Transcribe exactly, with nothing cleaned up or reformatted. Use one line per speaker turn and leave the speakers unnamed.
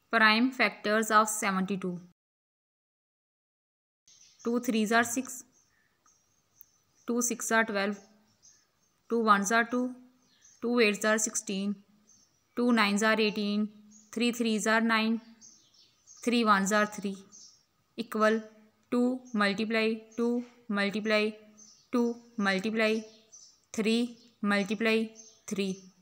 Prime factors of seventy-two. two threes are six. two six are twelve. two ones are two. two eights are sixteen. two nines are eighteen. three threes are nine. three ones are three. Equal two multiply two multiply two multiply three multiply three.